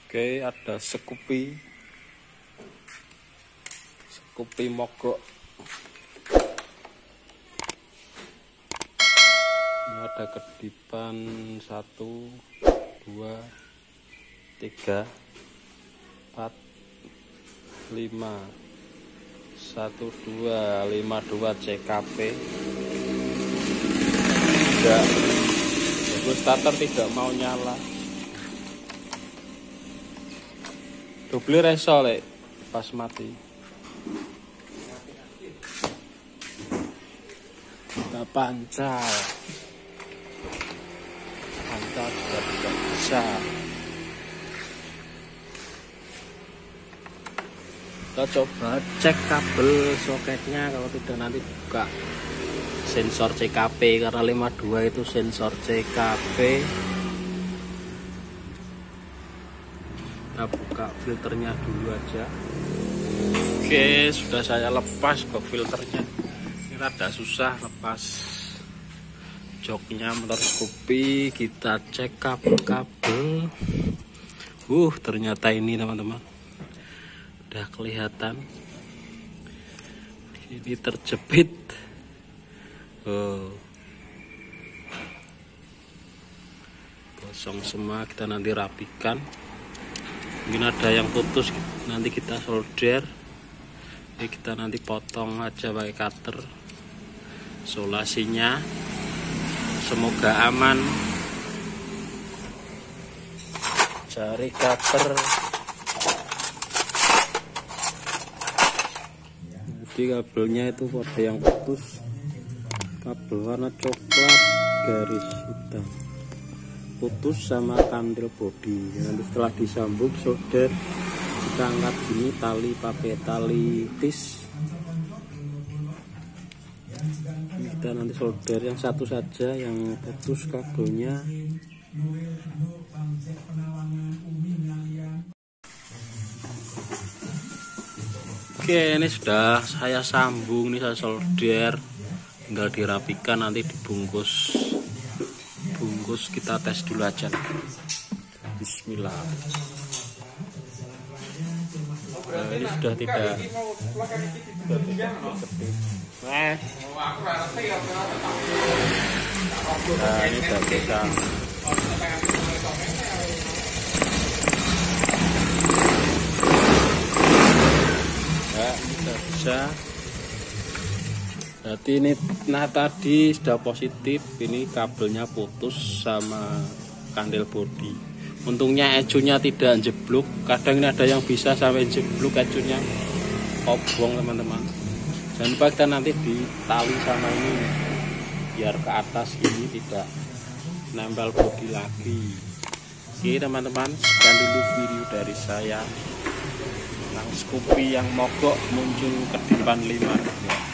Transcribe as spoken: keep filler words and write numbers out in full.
Oke, ada Scoopy Scoopy mogok. Ini ada kedipan satu, dua, tiga, empat, lima, satu, dua, lima, dua C K P. Tidak, itu starter tidak mau nyala. Double reso lek pas mati. Kita pancal. Pancal sudah tidak bisa. Kita coba cek kabel soketnya, kalau tidak nanti buka sensor C K P, karena lima puluh dua itu sensor C K P. Kita buka filternya dulu aja. Oke, sudah saya lepas box filternya. Ini rada susah lepas joknya motor Scoopy. Kita cek kabel-kabel. Uh, ternyata ini teman-teman, udah kelihatan. Ini terjepit. Oh, kosong semua. Kita nanti rapikan. Mungkin ada yang putus, nanti kita solder. Jadi kita nanti potong aja pakai cutter. Solasinya semoga aman. Cari cutter. Jadi kabelnya itu ada yang putus. Kabel warna coklat garis hitam putus sama kandel bodi. Nanti setelah disambung solder, kita angkat gini tali pakai tali tis. Ini kita nanti solder yang satu saja yang putus kabelnya. Oke, ini sudah saya sambung, ini saya solder, tinggal dirapikan, nanti dibungkus. Bungkus, kita tes dulu aja. Bismillah. Nah, ini sudah tidak. Nah, ini sudah bisa. Nah, ini sudah bisa. Berarti ini, nah tadi sudah positif, ini kabelnya putus sama kandel bodi. Untungnya ecunya tidak jeblok. Kadang ini ada yang bisa sampai jeblok ecunya, kobong teman-teman. Jangan lupa kita nanti ditali sama ini biar ke atas ini tidak nempel bodi lagi. Oke teman-teman, sekian dulu video dari saya tentang Scoopy yang mogok muncul kedipan lima.